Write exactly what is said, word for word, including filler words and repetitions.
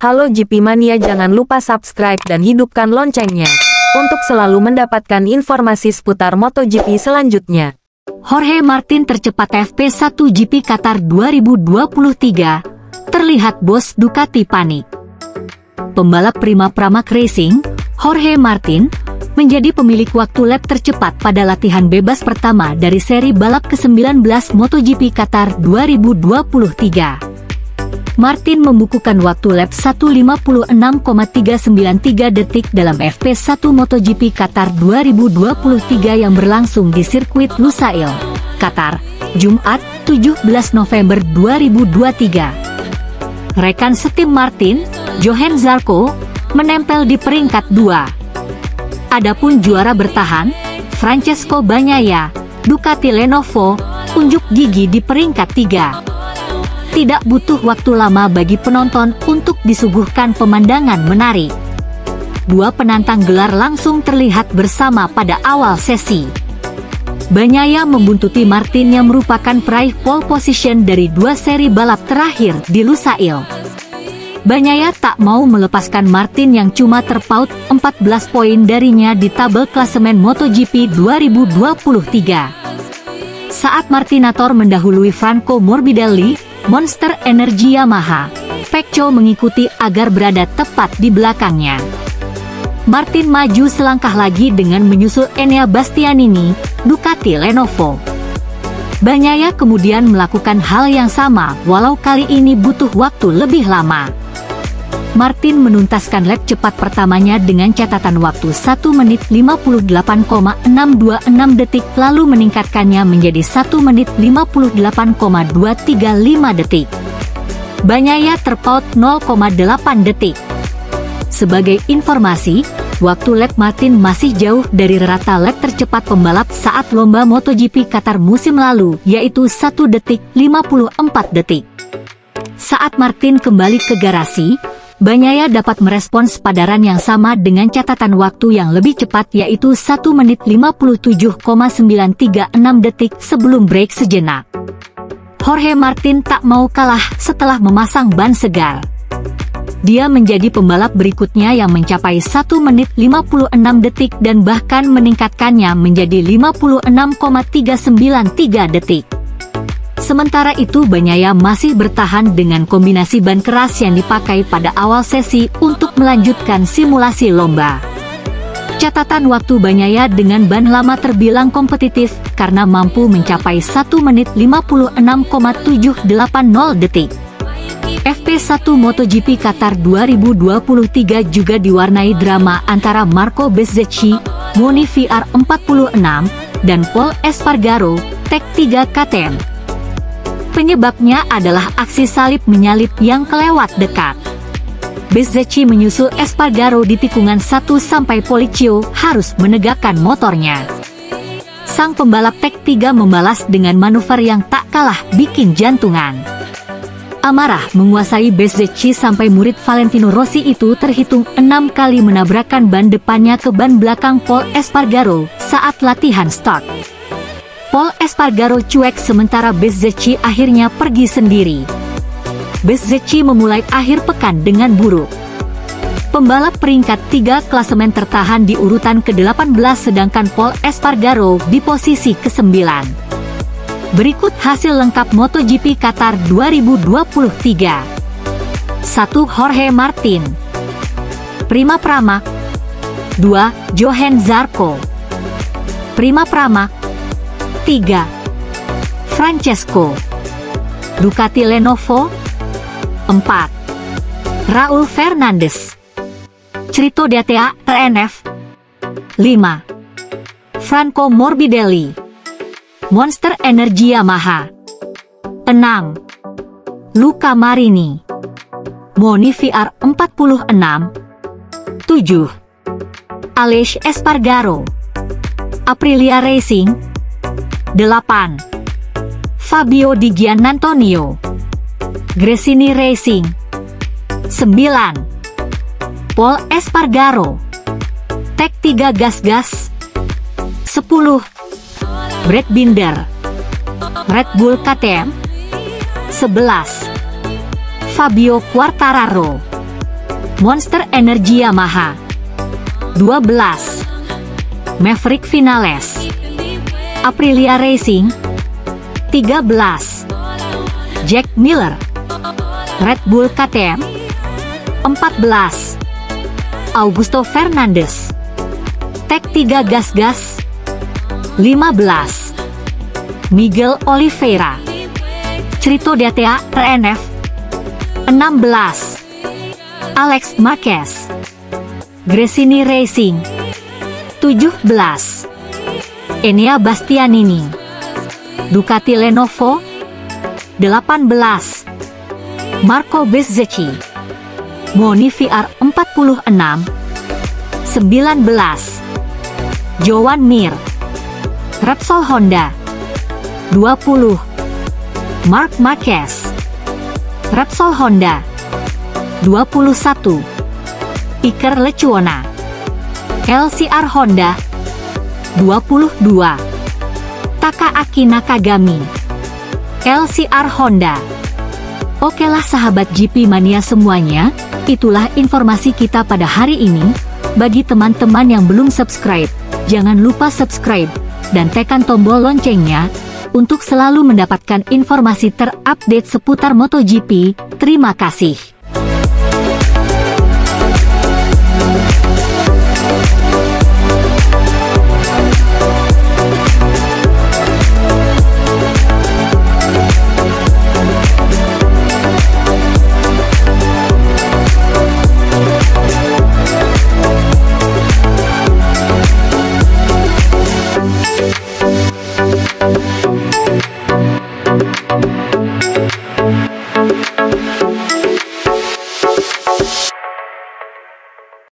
Halo G P Mania, jangan lupa subscribe dan hidupkan loncengnya untuk selalu mendapatkan informasi seputar MotoGP selanjutnya. Jorge Martin tercepat F P satu G P Qatar dua ribu dua puluh tiga, terlihat bos Ducati panik. Pembalap Prima Pramac Racing, Jorge Martin, menjadi pemilik waktu lap tercepat pada latihan bebas pertama dari seri balap ke sembilan belas MotoGP Qatar dua ribu dua puluh tiga. Martin membukukan waktu lap satu lima enam koma tiga sembilan tiga detik dalam F P satu MotoGP Qatar dua ribu dua puluh tiga yang berlangsung di sirkuit Lusail, Qatar, Jumat, tujuh belas November dua ribu dua puluh tiga. Rekan setim Martin, Johann Zarco, menempel di peringkat dua. Adapun juara bertahan, Francesco Bagnaia, Ducati Lenovo, unjuk gigi di peringkat tiga. Tidak butuh waktu lama bagi penonton untuk disuguhkan pemandangan menarik. Dua penantang gelar langsung terlihat bersama pada awal sesi. Bagnaia membuntuti Martin yang merupakan peraih pole position dari dua seri balap terakhir di Lusail. Bagnaia tak mau melepaskan Martin yang cuma terpaut empat belas poin darinya di tabel klasemen MotoGP dua ribu dua puluh tiga. Saat Martinator mendahului Franco Morbidelli, Monster Energy Yamaha, Pecco mengikuti agar berada tepat di belakangnya. Martin maju selangkah lagi dengan menyusul Enea Bastianini, Ducati Lenovo. Bagnaia kemudian melakukan hal yang sama, walau kali ini butuh waktu lebih lama. Martin menuntaskan lap cepat pertamanya dengan catatan waktu satu menit lima puluh delapan koma enam dua enam detik, lalu meningkatkannya menjadi satu menit lima puluh delapan koma dua tiga lima detik. Bagnaia terpaut nol koma delapan detik. Sebagai informasi, waktu lap Martin masih jauh dari rata lap tercepat pembalap saat lomba MotoGP Qatar musim lalu, yaitu satu detik lima puluh empat detik. Saat Martin kembali ke garasi, Bagnaia dapat merespons padaran yang sama dengan catatan waktu yang lebih cepat, yaitu satu menit lima puluh tujuh koma sembilan tiga enam detik sebelum break sejenak. Jorge Martin tak mau kalah setelah memasang ban segar. Dia menjadi pembalap berikutnya yang mencapai satu menit lima puluh enam detik dan bahkan meningkatkannya menjadi lima puluh enam koma tiga sembilan tiga detik. Sementara itu Bagnaia masih bertahan dengan kombinasi ban keras yang dipakai pada awal sesi untuk melanjutkan simulasi lomba. Catatan waktu Bagnaia dengan ban lama terbilang kompetitif karena mampu mencapai satu menit lima puluh enam koma tujuh delapan nol detik. F P satu MotoGP Qatar dua ribu dua puluh tiga juga diwarnai drama antara Marco Bezzecchi, Moni V R empat puluh enam, dan Pol Espargaro, Tech tiga K T M. Penyebabnya adalah aksi salib menyalip yang kelewat dekat. Bezzecchi menyusul Espargaro di tikungan satu sampai Policcio harus menegakkan motornya. Sang pembalap Tech tiga membalas dengan manuver yang tak kalah bikin jantungan. Amarah menguasai Bezzecchi sampai murid Valentino Rossi itu terhitung enam kali menabrakkan ban depannya ke ban belakang Pol Espargaro saat latihan start. Pol Espargaro cuek sementara Bezzecchi akhirnya pergi sendiri. Bezzecchi memulai akhir pekan dengan buruk. Pembalap peringkat tiga klasemen tertahan di urutan ke delapan belas sedangkan Pol Espargaro di posisi ke sembilan. Berikut hasil lengkap MotoGP Qatar dua ribu dua puluh tiga. satu. Jorge Martin. Prima Pramac. dua. Johann Zarco. Prima Pramac. tiga. Francesco. Ducati Lenovo. empat. Raul Fernandez. Cerito D T A R N F. lima. Franco Morbidelli. Monster Energy Yamaha. enam. Luca Marini. Moni V R empat puluh enam. tujuh. Aleix Espargaro. Aprilia Racing. delapan. Fabio Di Giannantonio. Gresini Racing. sembilan. Pol Espargaro. Tech tiga Gas-Gas. sepuluh. Brad Binder. Red Bull K T M. sebelas. Fabio Quartararo. Monster Energy Yamaha. dua belas. Maverick Vinales. Aprilia Racing. tiga belas. Jack Miller. Red Bull K T M. empat belas. Augusto Fernandes. Tech tiga Gas-Gas. lima belas. Miguel Oliveira. Cerito D T A R N F. enam belas. Alex Marquez. Gresini Racing. tujuh belas. Enea Bastianini. Ducati Lenovo. delapan belas. Marco Bezzecchi. Moni V R empat puluh enam. sembilan belas. Joan Mir. Repsol Honda. dua puluh. Marc Marquez. Repsol Honda. dua puluh satu. Iker Lecuona. L C R Honda. dua puluh dua. Takaaki Nakagami. L C R Honda. Oke lah sahabat G P Mania semuanya, itulah informasi kita pada hari ini. Bagi teman-teman yang belum subscribe, jangan lupa subscribe dan tekan tombol loncengnya untuk selalu mendapatkan informasi terupdate seputar MotoGP. Terima kasih.